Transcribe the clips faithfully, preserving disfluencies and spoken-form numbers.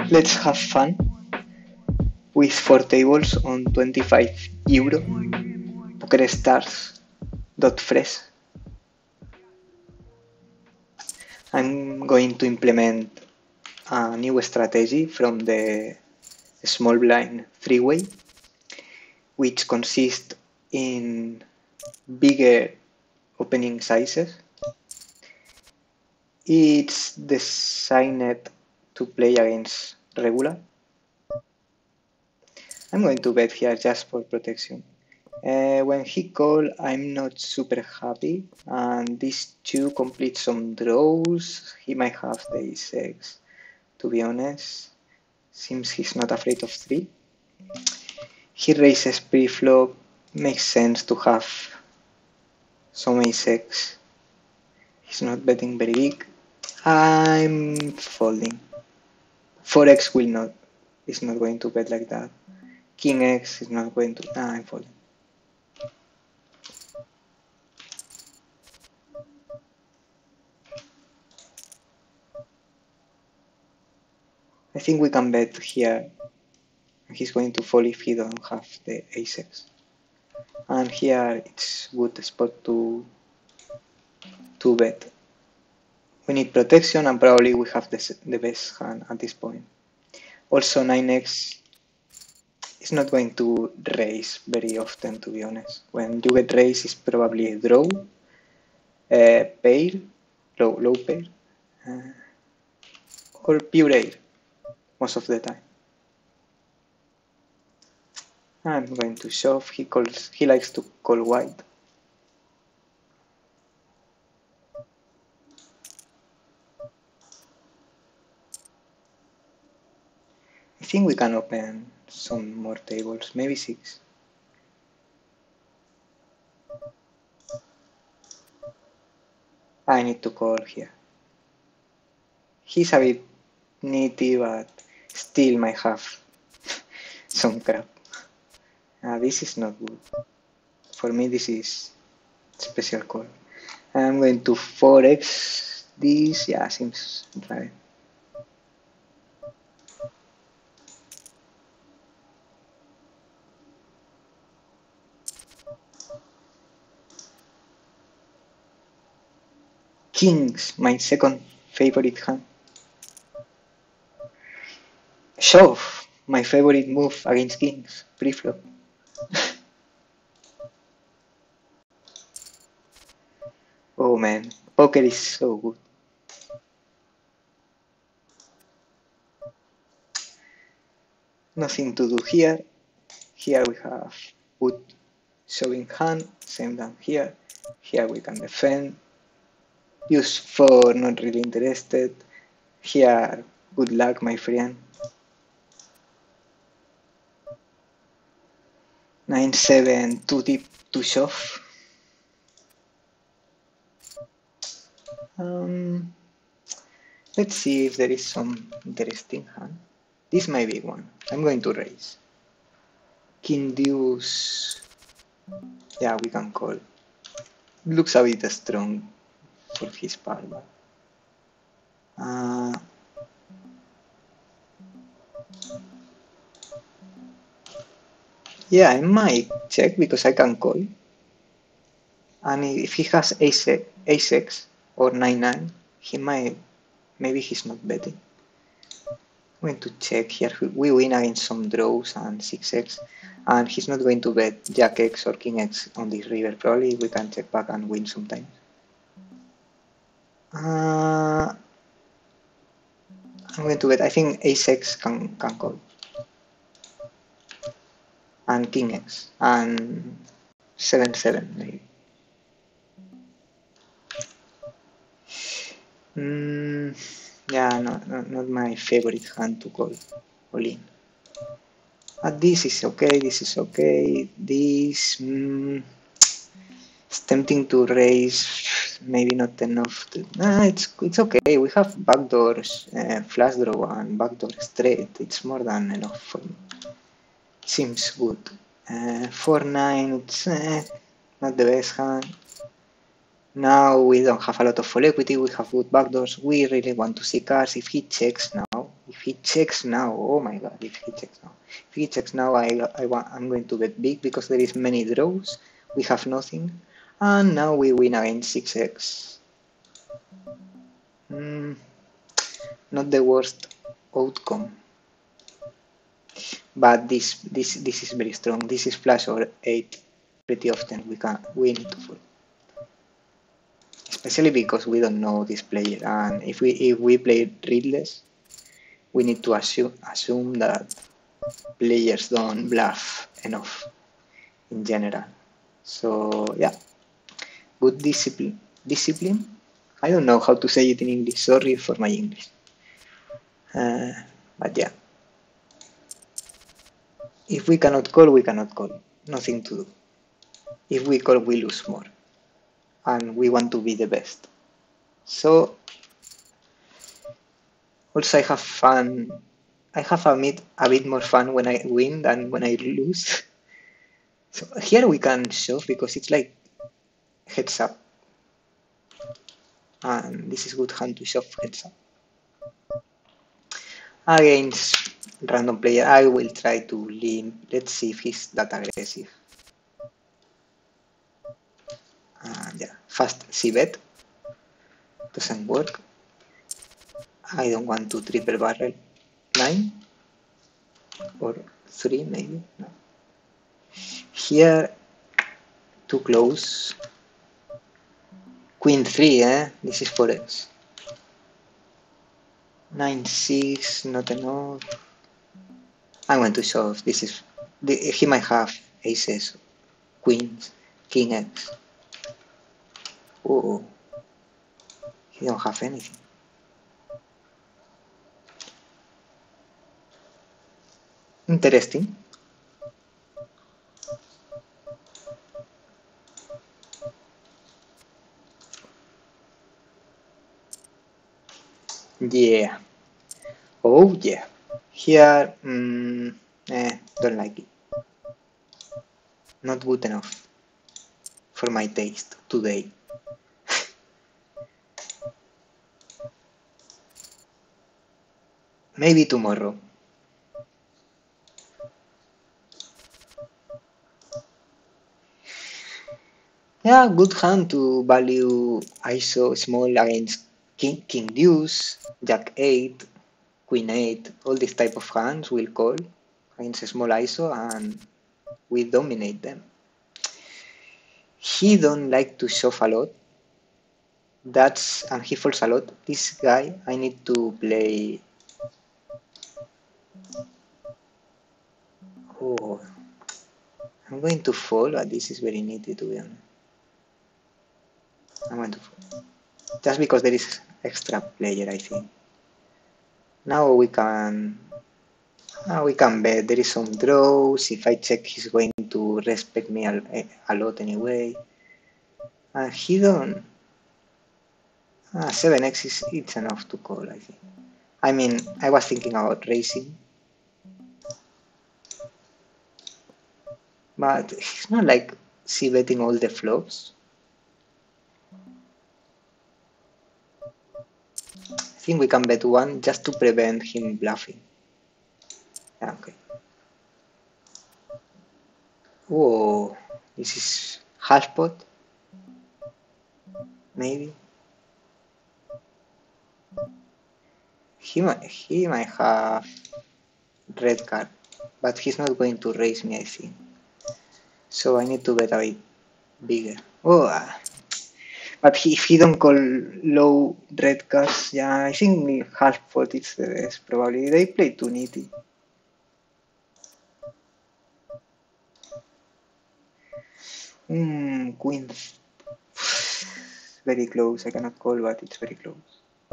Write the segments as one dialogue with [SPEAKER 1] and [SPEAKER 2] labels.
[SPEAKER 1] Let's have fun with four tables on twenty-five euro. Poker stars dot fresh. I'm going to implement a new strategy from the small blind three-way, which consists in bigger opening sizes. It's designed to play against regular. I'm going to bet here just for protection. Uh, when he call, I'm not super happy, and these two complete some draws. He might have the ace six, to be honest. Seems he's not afraid of three. He raises pre-flop, makes sense to have some ace six. He's not betting very big. I'm folding. four x will not, is not going to bet like that. King X is not going to, nah, I'm folding. I think we can bet here. He's going to fall if he don't have the ace six. And here it's good spot to, to bet. We need protection and probably we have the, the best hand at this point. Also nine x is not going to raise very often, to be honest. When you get raised, it's probably a draw, a pair, low, low pair, uh, or pure air most of the time. I'm going to shove. He calls. He likes to call white. I think we can open some more tables, maybe six. I need to call here. He's a bit nitty, but still might have some crap. Uh, this is not good. For me, this is special call. I'm going to four x this. Yeah, seems right. Kings, my second favorite hand. Shove, my favorite move against kings, pre-flop. Oh man, poker is so good. Nothing to do here. Here we have good showing hand, same down here. Here we can defend. Use four, not really interested. Here, good luck, my friend. nine seven, too deep to shove. Um, let's see if there is some interesting hand. This might be one. I'm going to raise. King deuce. Yeah, we can call. Looks a bit strong for his part, but uh, yeah, I might check because I can call. And if he has ace, ace x or nine nine, he might, maybe he's not betting. I'm going to check here. We win against some draws and six x, and he's not going to bet jack x or king x on this river. Probably we can check back and win sometimes. Uh, I'm going to bet. I think ace x can, can call. And king x. And seven seven maybe. Mm, yeah, no, no, not my favorite hand to call all in. But this is okay, this is okay. This mm, it's tempting to raise, maybe not enough. To, nah, it's it's okay. We have backdoors, uh, flush draw and backdoor straight. It's more than enough for me. Seems good. Uh, four nine, it's uh, not the best hand. Now we don't have a lot of full equity, we have good backdoors, we really want to see cards. If he checks now, If he checks now, oh my god, if he checks now. If he checks now, I, I want, I'm going to bet big because there is many draws. We have nothing. And now we win against six x. Mm, not the worst outcome. But this this this is very strong. This is flush or eight pretty often. We can we need to fold. Especially because we don't know this player, and if we if we play readless, we need to assume assume that players don't bluff enough in general. So yeah, good discipline. Discipline. I don't know how to say it in English. Sorry for my English. Uh, but yeah, if we cannot call, we cannot call. Nothing to do. If we call, we lose more, and we want to be the best. So also I have fun. I have a bit, a bit more fun when I win than when I lose. So here we can shove because it's like heads up. And this is good hand to shove heads up. Against random player, I will try to limp. Let's see if he's that aggressive. And yeah, fast C bet. Doesn't work. I don't want to triple barrel. Nine or three maybe. No. Here, too close. Queen three, eh? This is for us. Nine six, not enough. I'm going to shove. This is the, he might have aces, queens, king X. Oh, he don't have anything. Interesting. Yeah. Oh yeah. Here, mm, eh, don't like it. Not good enough for my taste today. Maybe tomorrow. Yeah, good hand to value I S O small against king, king deuce, jack eight, queen eight. All these type of hands will call against a small I S O and we dominate them. He don't like to shove a lot. That's and he falls a lot. This guy, I need to play. Oh, I'm going to fall, but this is very needy to be honest. I'm going to fall. Just because there is extra player, I think. Now we can. Now we can bet. There is some draws. If I check, he's going to respect me a, a lot anyway. And he don't. Ah, seven x is it's enough to call, I think. I mean, I was thinking about racing. But he's not like c-betting all the flops. I think we can bet one just to prevent him bluffing. Yeah, okay. Whoa, this is half pot? Maybe? He might, he might have red card, but he's not going to raise me, I think. So I need to bet a bit bigger. Oh, uh, but he, if he don't call low red cards, yeah, I think half pot is the best, probably. They play too needy. Hmm, queen. Very close. I cannot call, but it's very close.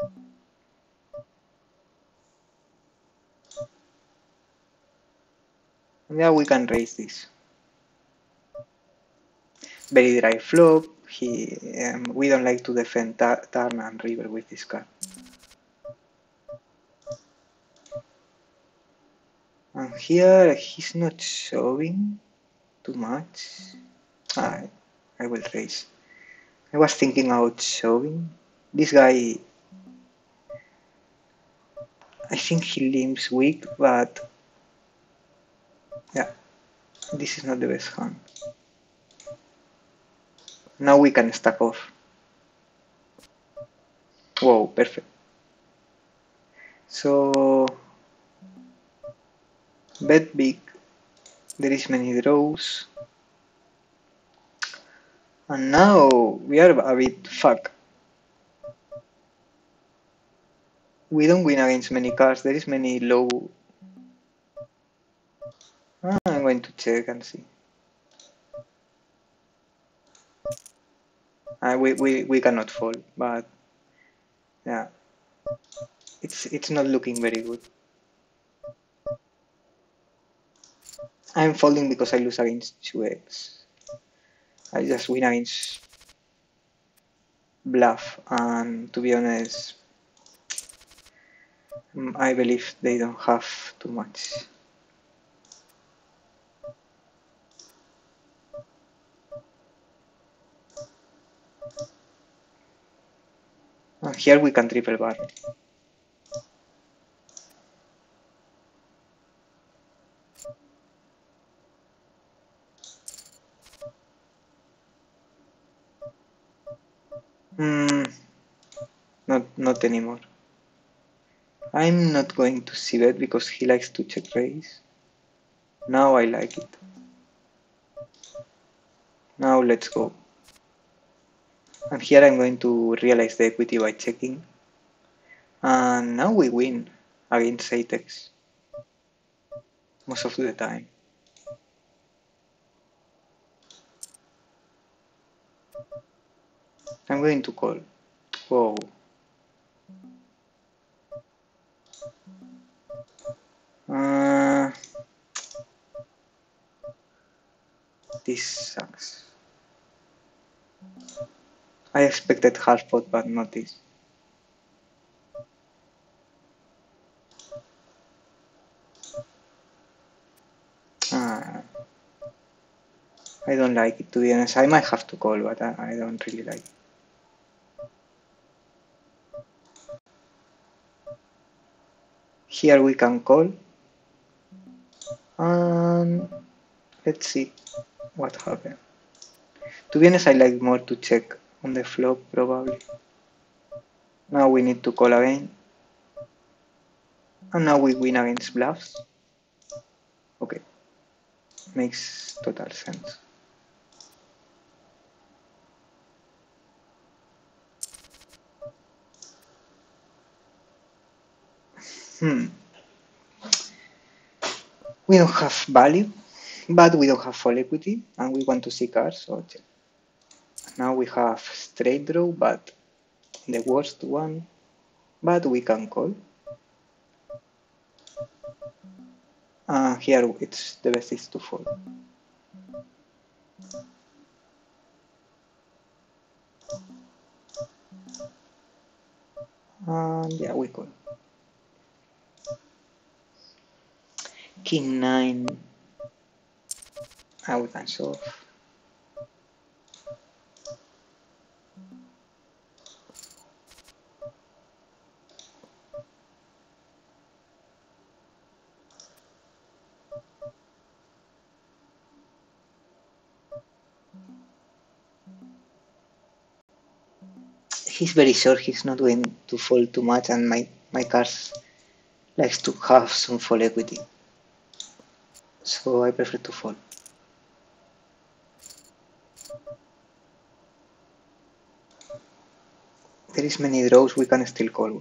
[SPEAKER 1] Yeah, we can raise this. Very dry flop. He, um, we don't like to defend turn and river with this card. And here he's not showing too much. I, I will raise. I was thinking about showing. This guy, I think he limps weak, but yeah, this is not the best hand. Now we can stack off. Whoa, perfect. So bet big. There is many draws. And now we are a bit fucked. We don't win against many cards. There is many low. Ah, I'm going to check and see. Uh, we, we, we cannot fall, but yeah, it's it's not looking very good. I'm folding because I lose against two X. I just win against bluff, and to be honest, I believe they don't have too much. And here we can triple barrel. Hmm, not not anymore. I'm not going to see bet because he likes to check raise. Now I like it. Now let's go. And here I'm going to realize the equity by checking. And now we win against eight X most of the time. I'm going to call. Whoa. Uh, this sucks. I expected half pot, but not this. Uh, I don't like it, to be honest. I might have to call, but I, I don't really like it. Here we can call. And let's see what happens. To be honest, I like more to check on the flop, probably. Now we need to call again. And now we win against bluffs. Okay. Makes total sense. Hmm. We don't have value, but we don't have full equity, and we want to see cards, so check. Now we have straight draw, but the worst one, but we can call. Uh, here it's the best is to fold. And yeah, we call. King nine. Ah, we can shove. He's very short. He's not going to fold too much, and my my cards likes to have some full equity, so I prefer to fold. There is many draws. We can still call.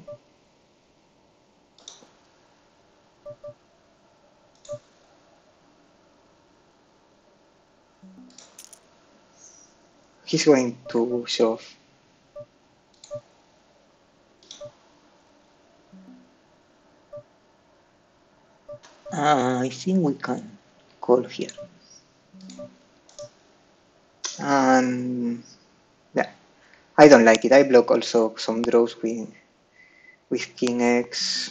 [SPEAKER 1] He's going to shove. Uh, I think we can call here. And yeah, I don't like it. I block also some draws with, with King X.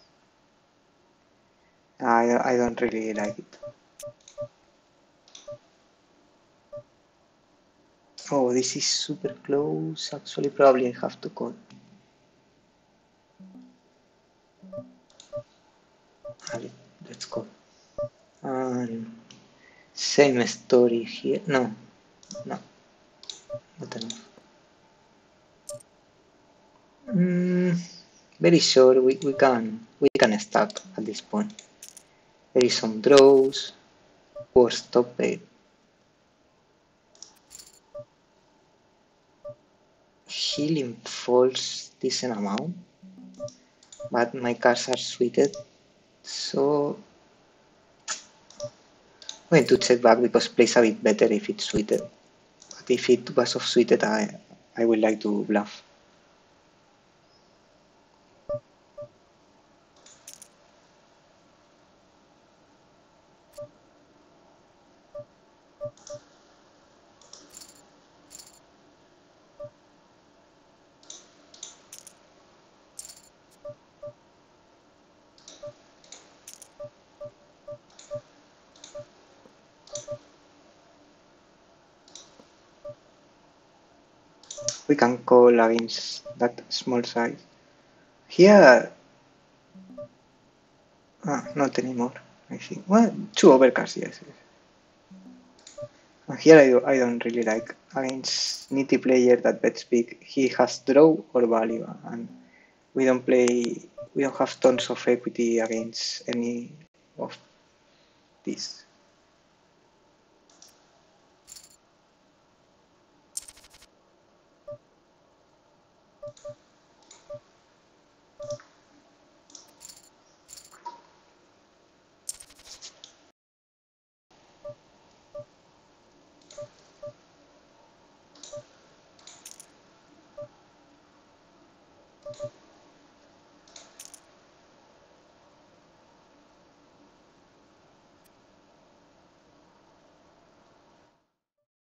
[SPEAKER 1] I, I don't really like it. Oh, this is super close. Actually, probably I have to call. Let's go. And same story here. No, no, not enough. Mm, very sure we, we can we can start at this point. There is some draws. Or stop it. Healing falls decent amount, but my cards are suited, so I'm going to check back because plays a bit better if it's suited. But if it was off suited, I I would like to bluff. We can call against that small size. Here, ah, not anymore. I think. Well, two overcards, yes. yes. Here I, do, I don't really like against nitty player that bets big. He has draw or value, and we don't play. We don't have tons of equity against any of these.